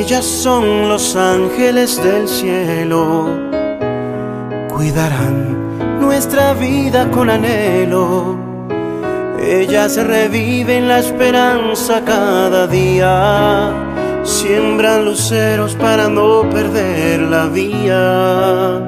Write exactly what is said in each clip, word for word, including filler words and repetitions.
Ellas son los ángeles del cielo, cuidarán nuestra vida con anhelo. Ellas reviven la esperanza cada día, siembran luceros para no perder la vía.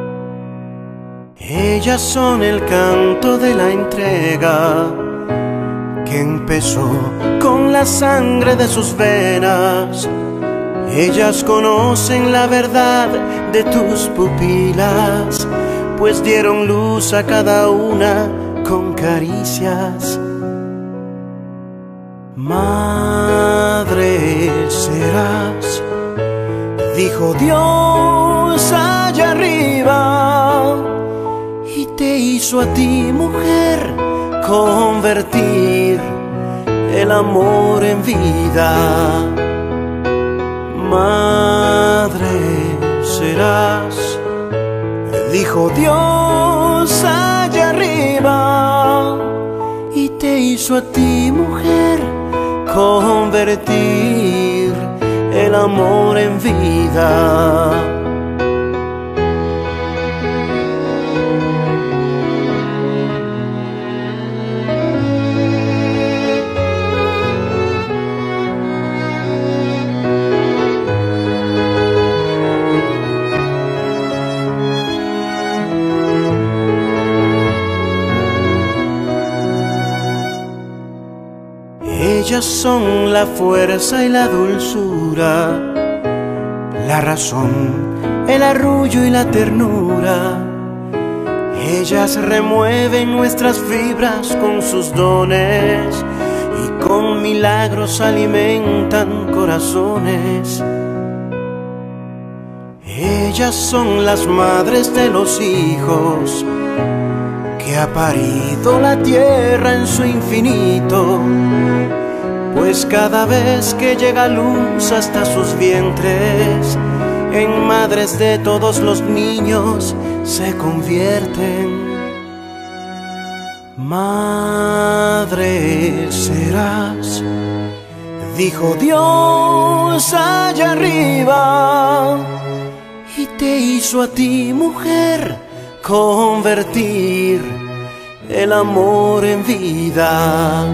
Ellas son el canto de la entrega que empezó con la sangre de sus venas. Ellas conocen la verdad de tus pupilas, pues dieron luz a cada una con caricias. Madre serás, dijo Dios allá arriba, y te hizo a ti, mujer, convertir el amor en vida. Madre serás, dijo Dios allá arriba, y te hizo a ti, mujer, convertir el amor en vida. Ellas son la fuerza y la dulzura, la razón, el arrullo y la ternura. Ellas remueven nuestras fibras con sus dones y con milagros alimentan corazones. Ellas son las madres de los hijos que ha parido la tierra en su infinito, pues cada vez que llega luz hasta sus vientres, en madres de todos los niños se convierten. Madre serás, dijo Dios allá arriba, y te hizo a ti, mujer, convertir el amor en vida.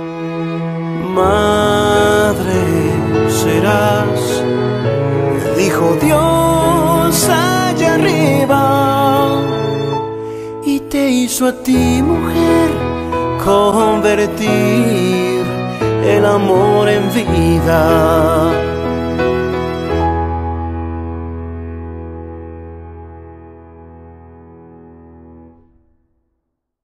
Madre serás, dijo Dios allá arriba, y te hizo a ti, mujer, convertir el amor en vida.